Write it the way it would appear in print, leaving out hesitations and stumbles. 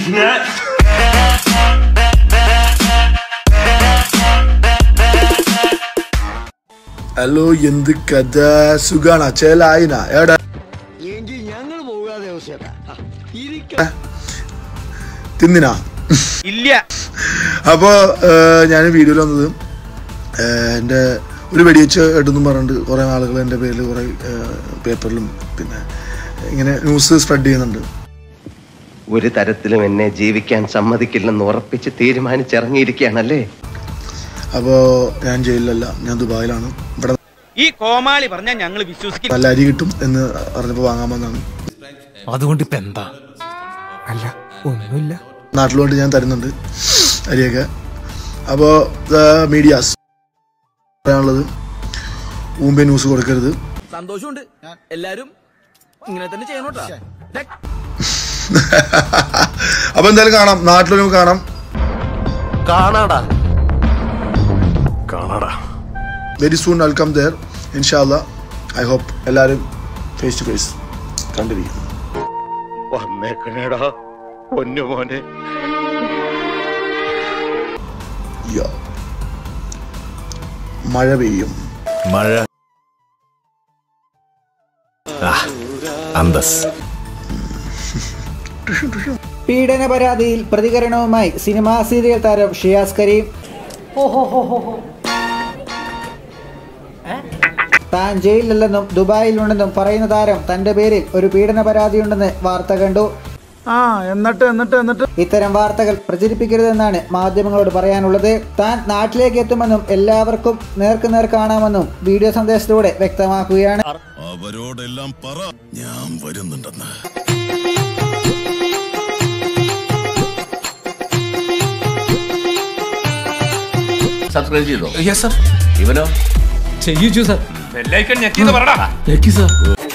Hello എന്ത് കഥ സുഖാണ ചേലായിന എടാ തിന്നിനാ ഇല്ല. അപ്പോ ഞാൻ വീഡിയോയിൽ വന്നത് എൻ്റെ ഒരു വെടിവെച്ച് ഇട്ടെന്നും പറഞ്ഞിട്ട് കുറേ ആളുകൾ എൻ്റെ പേരിൽ കുറേ പേപ്പറിലും പിന്നെ ഇങ്ങനെ ന്യൂസ് സ്പ്രെഡ് ചെയ്യുന്നുണ്ട്. ഒരു തരത്തിലും എന്നെ ജീവിക്കാൻ സമ്മതിക്കില്ലെന്ന് ഉറപ്പിച്ച് തീരുമാനിച്ചിറങ്ങിയിരിക്കുകയാണല്ലേ. അപ്പോൾ ഞാൻ ജയിലിലല്ല, ഞാൻ ദുബായിലാണ്. ഇവിടെ ഈ കോമാളി പറഞ്ഞാൽ ഞങ്ങൾ വിശ്വസിക്കും. നല്ല അരി കിട്ടും എന്ന് പറഞ്ഞപ്പോൾ വാങ്ങാമെന്നാണ്. അതുകൊണ്ട് ഇപ്പം എന്താ? അല്ല ഒന്നുമില്ല, നാട്ടിലോട്ട് ഞാൻ തരുന്നുണ്ട് അരിയൊക്കെ. അപ്പോൾ മീഡിയാസ് പറയാനുള്ളത് മുമ്പേ ന്യൂസ് കൊടുക്കരുത്. സന്തോഷമുണ്ട്, എല്ലാരും ഇങ്ങനെ തന്നെ ചെയ്യണോട്ടാ. അപ്പൊ എന്തായാലും കാണാം, നാട്ടിലും കാണാം. കാണാടാ very soon I will come there ഇൻഷാല്ലാ. ഐ ഹോപ്പ് എല്ലാവരും ഫേസ് ടു ഫേസ് കണ്ടിരിക്കും. വന്നേക്കണേടാ പൊന്നു മോനെ. മഴ പെയ്യും. മഴ പീഡന പരാതിയിൽ പ്രതികരണവുമായി സിനിമാ സീരിയൽ താരം ഷിയാസ്കരീം. താൻ ജയിലിലല്ലെന്നും ദുബായിലുണ്ടെന്നും പറയുന്ന താരം തന്റെ പേരിൽ ഒരു പീഡന പരാതിയുണ്ടെന്ന് വാർത്ത കണ്ടു. എന്നിട്ട് ഇത്തരം വാർത്തകൾ പ്രചരിപ്പിക്കരുതെന്നാണ് മാധ്യമങ്ങളോട് പറയാനുള്ളത്. താൻ നാട്ടിലേക്ക് എത്തുമെന്നും എല്ലാവർക്കും നേർക്കുനേർ കാണാമെന്നും വീഡിയോ സന്ദേശത്തിലൂടെ വ്യക്തമാക്കുകയാണ്. അവരോടെല്ലാം പറ ഞാൻ വരുന്നുണ്ടെന്ന്. സബ്സ്ക്രൈബ് ചെയ്തോ? Yes sir. ഇവനോ ചെയ്യിച്ചു സർ. ബെല്ലൈക്കൺ ഞെക്കിന്ന് പറടാ. ഞെക്കി സർ.